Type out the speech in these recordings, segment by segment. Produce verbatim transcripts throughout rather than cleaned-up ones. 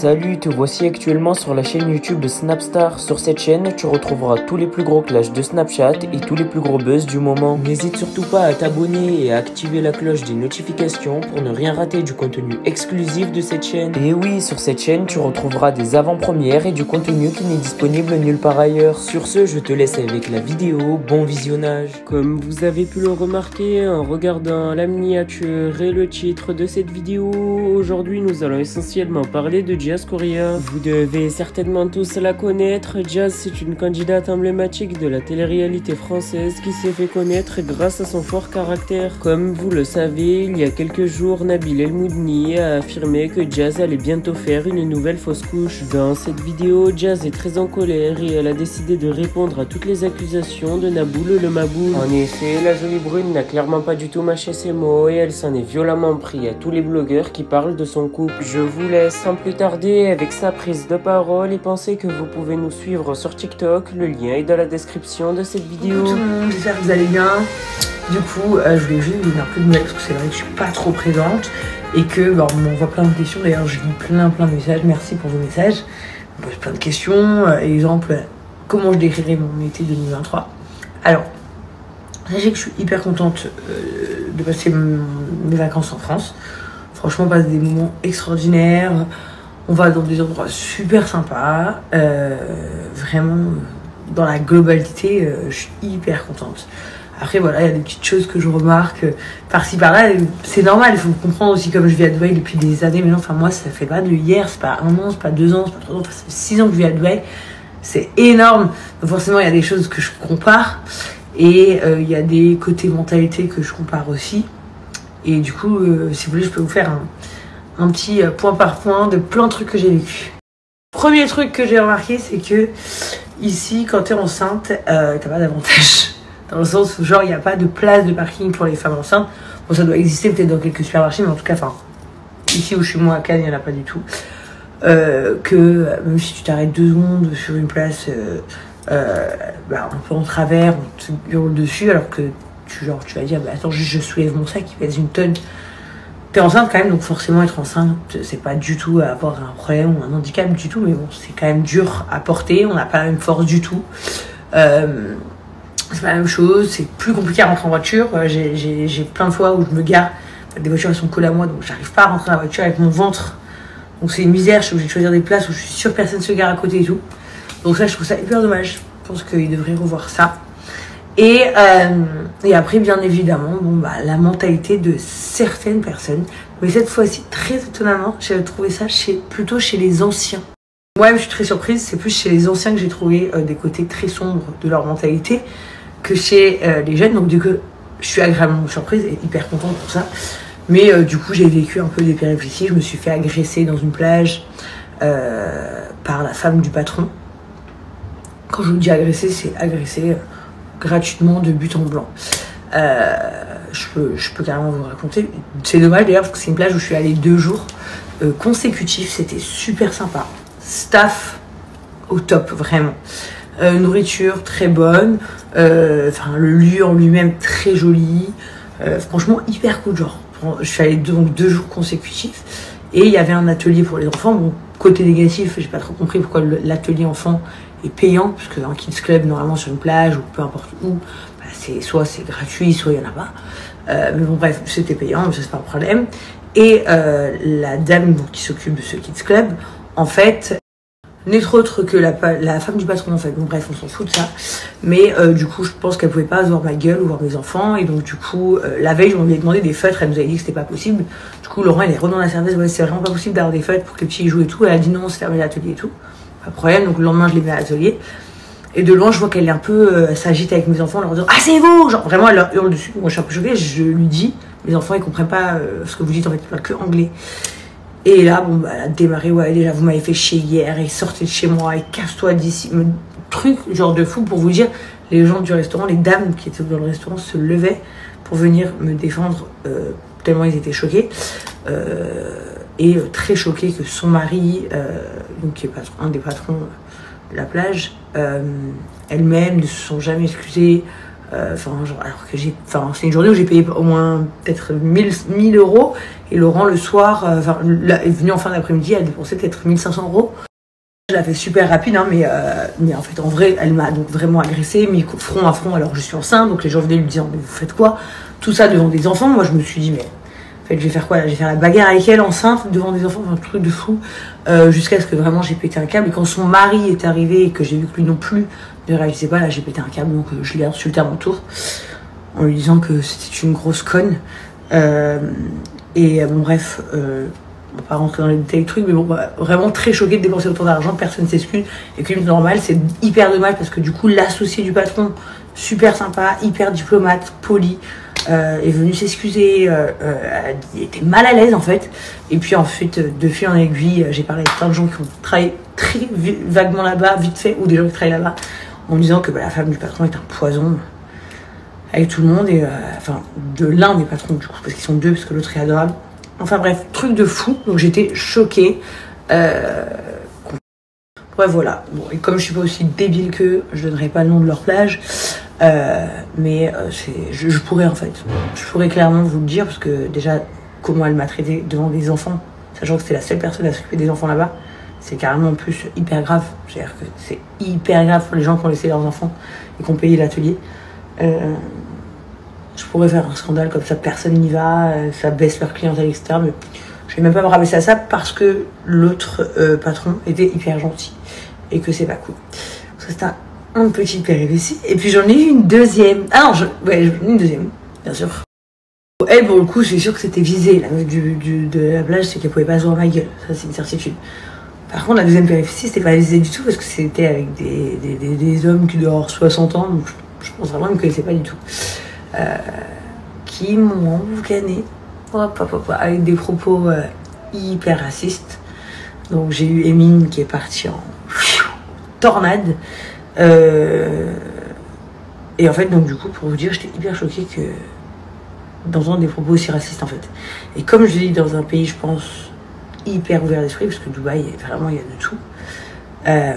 Salut, te voici actuellement sur la chaîne YouTube de Snapstar. Sur cette chaîne, tu retrouveras tous les plus gros clashs de Snapchat et tous les plus gros buzz du moment. N'hésite surtout pas à t'abonner et à activer la cloche des notifications pour ne rien rater du contenu exclusif de cette chaîne. Et oui, sur cette chaîne, tu retrouveras des avant-premières et du contenu qui n'est disponible nulle part ailleurs. Sur ce, je te laisse avec la vidéo. Bon visionnage. Comme vous avez pu le remarquer en regardant la miniature et le titre de cette vidéo, aujourd'hui nous allons essentiellement parler de Jazz Correa. Vous devez certainement tous la connaître. Jazz, c'est une candidate emblématique de la télé-réalité française qui s'est fait connaître grâce à son fort caractère. Comme vous le savez, il y a quelques jours, Nabil El Moudni a affirmé que Jazz allait bientôt faire une nouvelle fausse couche. Dans cette vidéo, Jazz est très en colère et elle a décidé de répondre à toutes les accusations de Naboul le Maboul. En effet, la jolie brune n'a clairement pas du tout mâché ses mots et elle s'en est violemment pris à tous les blogueurs qui parlent de son couple. Je vous laisse sans plus tarder avec sa prise de parole et pensez que vous pouvez nous suivre sur TikTok. Le lien est dans la description de cette vidéo. Bonjour tout le monde, j'espère que vous allez bien. Du coup, euh, je voulais juste vous donner un peu de nouvelles parce que c'est vrai que je suis pas trop présente et que bah, on m'envoie plein de questions. D'ailleurs, je lis plein plein de messages. Merci pour vos messages. On pose plein de questions. Euh, exemple, comment je décrirais mon été deux mille vingt-trois. Alors, sachez que je suis hyper contente euh, de passer mes vacances en France. Franchement, on passe des moments extraordinaires. On va dans des endroits super sympas. Euh, vraiment, dans la globalité, euh, je suis hyper contente. Après, voilà, il y a des petites choses que je remarque euh, par-ci par-là. C'est normal, il faut comprendre aussi, comme je vis à Dubaï depuis des années maintenant. Enfin, moi, ça fait pas de hier, c'est pas un an, c'est pas deux ans, c'est pas trois ans, enfin, c'est six ans que je vis à Dubaï. C'est énorme. Donc, forcément, il y a des choses que je compare. Et euh, il y a des côtés mentalité que je compare aussi. Et du coup, euh, si vous voulez, je peux vous faire un, un petit euh, point par point de plein de trucs que j'ai vécu. Premier truc que j'ai remarqué, c'est que ici, quand t'es enceinte, euh, t'as pas d'avantage. Dans le sens où, genre, il n'y a pas de place de parking pour les femmes enceintes. Bon, ça doit exister peut-être dans quelques supermarchés, mais en tout cas, enfin, ici où je suis moi à Cannes, il n'y en a pas du tout. Euh, que même si tu t'arrêtes deux secondes sur une place, euh, euh, bah, un peu en travers, on te hurle dessus, alors que tu, genre, tu vas dire, bah, attends, juste je soulève mon sac qui pèse une tonne. T'es enceinte quand même, donc forcément être enceinte, c'est pas du tout avoir un problème ou un handicap du tout, mais bon, c'est quand même dur à porter, on n'a pas la même force du tout. Euh, c'est pas la même chose, c'est plus compliqué à rentrer en voiture. J'ai plein de fois où je me gare, des voitures elles sont collées à moi, donc j'arrive pas à rentrer dans la voiture avec mon ventre. Donc c'est une misère, je suis obligée de choisir des places où je suis sûre que personne se gare à côté et tout. Donc ça, je trouve ça hyper dommage. Je pense qu'ils devraient revoir ça. Et, euh, et après, bien évidemment, bon, bah, la mentalité de certaines personnes. Mais cette fois-ci, très étonnamment, j'ai trouvé ça chez, plutôt chez les anciens. Moi-même, je suis très surprise. C'est plus chez les anciens que j'ai trouvé euh, des côtés très sombres de leur mentalité que chez euh, les jeunes. Donc du coup, je suis agréablement surprise et hyper contente pour ça. Mais euh, du coup, j'ai vécu un peu des péripéties. Je me suis fait agresser dans une plage euh, par la femme du patron. Quand je vous dis agresser, c'est agresser euh, gratuitement de but en blanc. Euh, je, peux, je peux carrément vous raconter. C'est dommage d'ailleurs parce que c'est une plage où je suis allée deux jours euh, consécutifs. C'était super sympa. Staff au top, vraiment. Euh, nourriture très bonne. Euh, enfin, le lieu en lui-même très joli. Euh, franchement, hyper cool. Genre, je suis allée deux, donc deux jours consécutifs. Et il y avait un atelier pour les enfants. Bon, côté négatif, j'ai pas trop compris pourquoi l'atelier enfant est payant, parce que un kids club normalement sur une plage ou peu importe où, bah, c'est soit c'est gratuit, soit il y en a pas. Euh, mais bon bref, c'était payant, mais ça c'est pas un problème. Et euh, la dame donc, qui s'occupe de ce kids club, en fait, n'est autre que la, la femme du patron en fait. Bon bref, on s'en fout de ça. Mais euh, du coup, je pense qu'elle pouvait pas voir ma gueule ou voir mes enfants. Et donc du coup, euh, la veille, je lui ai demandé des feutres. Elle nous avait dit que c'était pas possible. Du coup, Laurent, il est revenu dans la service. Ouais, c'est vraiment pas possible d'avoir des feutres pour que les petits jouent et tout. Elle a dit non, c'est fermé l'atelier et tout. Pas de problème. Donc le lendemain, je les mets à l'atelier. Et de loin, je vois qu'elle est un peu euh, s'agite avec mes enfants, en leur disant ah c'est vous, genre vraiment elle leur hurle dessus. Moi, je suis un peu choquée. Je lui dis, mes enfants, ils comprennent pas euh, ce que vous dites en fait, ils parlent que anglais. Et là, bon, bah, elle a démarré, ouais, déjà, vous m'avez fait chier hier, et sortez de chez moi, et casse-toi d'ici. Truc, genre de fou, pour vous dire, les gens du restaurant, les dames qui étaient dans le restaurant se levaient pour venir me défendre, euh, tellement ils étaient choqués. Euh, et euh, très choqués que son mari, euh, donc qui est patron, un des patrons de la plage, euh, elle-même ne se sont jamais excusés. Enfin, euh, genre, alors que j'ai, enfin, c'est une journée où j'ai payé au moins peut-être mille euros. Et Laurent, le soir, enfin, euh, est venu en fin d'après-midi, elle a dépensé peut-être mille cinq cents euros. Je l'ai fait super rapide, hein, mais, euh, mais en fait, en vrai, elle m'a donc vraiment agressée, mis front à front alors que je suis enceinte. Donc les gens venaient lui dire, mais vous faites quoi? Tout ça devant des enfants. Moi, je me suis dit, mais en fait, je vais faire quoi? Je vais faire la bagarre avec elle enceinte devant des enfants, un truc de fou. Euh, jusqu'à ce que vraiment j'ai pété un câble. Et quand son mari est arrivé et que j'ai vu que lui non plus ne réagissait pas, là, j'ai pété un câble. Donc euh, je l'ai insulté à mon tour en lui disant que c'était une grosse conne. Euh, et bon, bref. Euh, On va pas rentrer dans les détails du truc, mais bon, bah, vraiment très choquée de dépenser autant d'argent, personne s'excuse. Et que normal, c'est hyper dommage parce que du coup, l'associé du patron, super sympa, hyper diplomate, poli, euh, est venu s'excuser, euh, euh, il était mal à l'aise en fait. Et puis ensuite, de fil en aiguille, j'ai parlé avec plein de gens qui ont travaillé très vaguement là-bas, vite fait, ou des gens qui travaillent là-bas, en me disant que bah, la femme du patron est un poison avec tout le monde, et euh, enfin, de l'un des patrons du coup, parce qu'ils sont deux, parce que l'autre est adorable. Enfin bref, truc de fou. Donc j'étais choquée. Euh... Bref, voilà. Bon, et comme je suis pas aussi débile qu'eux, je donnerai pas le nom de leur plage. Euh, mais euh, c'est, je, je pourrais en fait. Je pourrais clairement vous le dire parce que déjà, comment elle m'a traité devant des enfants, sachant que c'était la seule personne à s'occuper des enfants là-bas, c'est carrément en plus hyper grave. C'est-à-dire que c'est hyper grave pour les gens qui ont laissé leurs enfants et qui ont payé l'atelier. Euh... Je pourrais faire un scandale comme ça, personne n'y va, ça baisse leur clientèle, et cetera. Mais je vais même pas me rabaisser à ça parce que l'autre euh, patron était hyper gentil et que c'est pas cool. Ça c'était un, un petit péripétie. Et puis j'en ai eu une deuxième. Ah non, je, ouais, j'en ai eu une deuxième, bien sûr. Elle, pour le coup, c'est sûr que c'était visé. La meuf du, du, de la plage, c'est qu'elle pouvait pas se voir ma gueule. Ça, c'est une certitude. Par contre, la deuxième péripétie, c'était pas visé du tout parce que c'était avec des, des, des, des hommes qui doivent avoir soixante ans. Donc je, je pense vraiment qu'ils me connaissaient pas du tout. Euh, qui m'ont emboucané hop, hop, hop, avec des propos euh, hyper racistes. Donc j'ai eu Emine qui est partie en tornade. Euh, et en fait, donc du coup, pour vous dire, j'étais hyper choquée que d'entendre des propos aussi racistes en fait. Et comme je dis, dans un pays, je pense, hyper ouvert d'esprit, parce que Dubaï, vraiment, il y a de tout. Euh,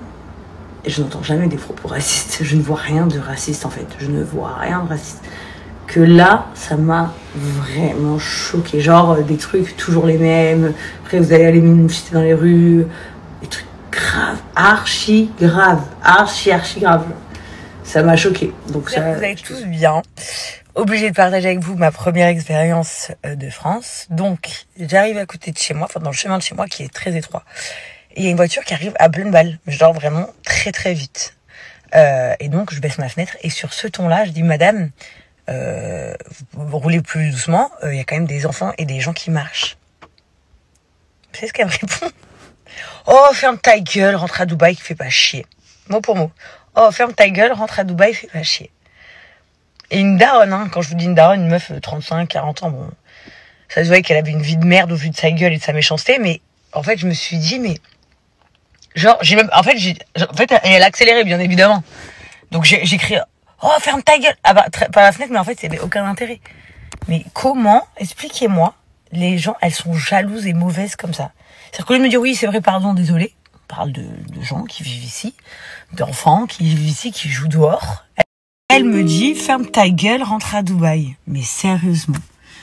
Et je n'entends jamais des propos racistes. Je ne vois rien de raciste en fait. Je ne vois rien de raciste. Que là, ça m'a vraiment choquée. Genre euh, des trucs toujours les mêmes. Après, vous allez aller m'inviter dans les rues. Des trucs graves, archi graves, archi archi graves. Ça m'a choquée. Donc ça. Vous allez tous bien. Obligée de partager avec vous ma première expérience de France. Donc, j'arrive à côté de chez moi, enfin dans le chemin de chez moi qui est très étroit. Et il y a une voiture qui arrive à pleine balle, genre vraiment très très vite. Euh, et donc je baisse ma fenêtre et sur ce ton-là, je dis madame, euh, vous, vous roulez plus doucement, il euh, y a quand même des enfants et des gens qui marchent. Vous savez ce qu'elle me répond? Oh, ferme ta gueule, rentre à Dubaï, fais pas chier. Mot pour mot. Oh, ferme ta gueule, rentre à Dubaï, fais pas chier. Et une daronne, hein, quand je vous dis une daronne, une meuf de trente-cinq, quarante ans, bon, ça se voyait qu'elle avait une vie de merde au vu de sa gueule et de sa méchanceté, mais en fait je me suis dit, mais genre, j'ai même, en fait, j'ai, en fait, elle a accéléré, bien évidemment. Donc, j'ai, j'ai crié, oh, ferme ta gueule! Ah bah, par la fenêtre, mais en fait, c'est aucun intérêt. Mais comment, expliquez-moi, les gens, elles sont jalouses et mauvaises comme ça. C'est-à-dire qu'au lieu de me dire, oui, c'est vrai, pardon, désolé. On parle de, de gens qui vivent ici, d'enfants qui vivent ici, qui jouent dehors. Elle me dit, ferme ta gueule, rentre à Dubaï. Mais sérieusement.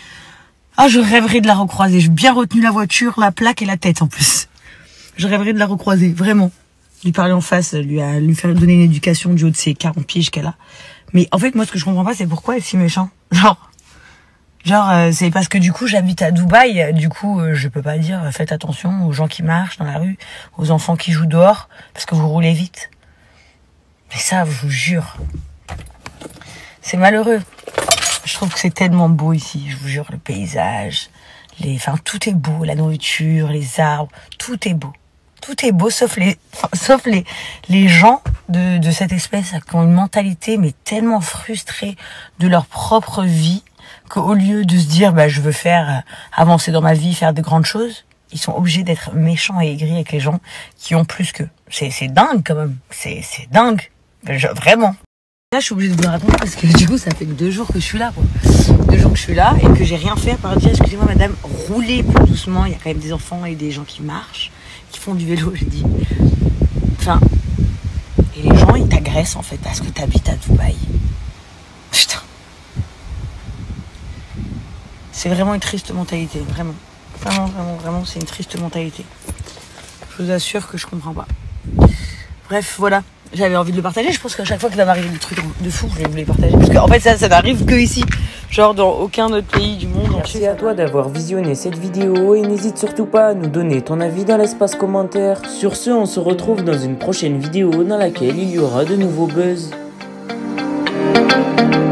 Ah, je rêverais de la recroiser. J'ai bien retenu la voiture, la plaque et la tête, en plus. Je rêverais de la recroiser, vraiment. Lui parler en face, lui, à, lui faire donner une éducation du haut de ses quarante piges qu'elle a. Mais en fait, moi, ce que je comprends pas, c'est pourquoi elle est si méchante. Genre, genre, euh, c'est parce que du coup, j'habite à Dubaï. Du coup, euh, je peux pas dire, euh, faites attention aux gens qui marchent dans la rue, aux enfants qui jouent dehors, parce que vous roulez vite. Mais ça, je vous jure, c'est malheureux. Je trouve que c'est tellement beau ici, je vous jure, le paysage, les, enfin, tout est beau, la nourriture, les arbres, tout est beau. Tout est beau, sauf les, enfin, sauf les, les gens de, de cette espèce qui ont une mentalité, mais tellement frustrée de leur propre vie, qu'au lieu de se dire, bah, je veux faire avancer dans ma vie, faire de grandes choses, ils sont obligés d'être méchants et aigris avec les gens qui ont plus qu'eux. C'est, c'est dingue, quand même. C'est, c'est dingue. Je, vraiment. Là, je suis obligée de vous le raconter parce que du coup, ça fait deux jours que je suis là, quoi. Deux jours que je suis là et que j'ai rien fait à part dire, excusez-moi, madame, roulez plus doucement. Il y a quand même des enfants et des gens qui marchent, qui font du vélo, j'ai dit. Enfin, et les gens, ils t'agressent, en fait, parce que t'habites à Dubaï. Putain. C'est vraiment une triste mentalité, vraiment. Vraiment, vraiment, vraiment, c'est une triste mentalité. Je vous assure que je comprends pas. Bref, voilà. J'avais envie de le partager. Je pense qu'à chaque fois qu'il va m'arriver des trucs de fou, je vais vous les partager. Parce qu'en fait, ça, ça n'arrive que ici. Genre dans aucun autre pays du monde. Merci à toi d'avoir visionné cette vidéo et n'hésite surtout pas à nous donner ton avis dans l'espace commentaire. Sur ce, on se retrouve dans une prochaine vidéo dans laquelle il y aura de nouveaux buzz.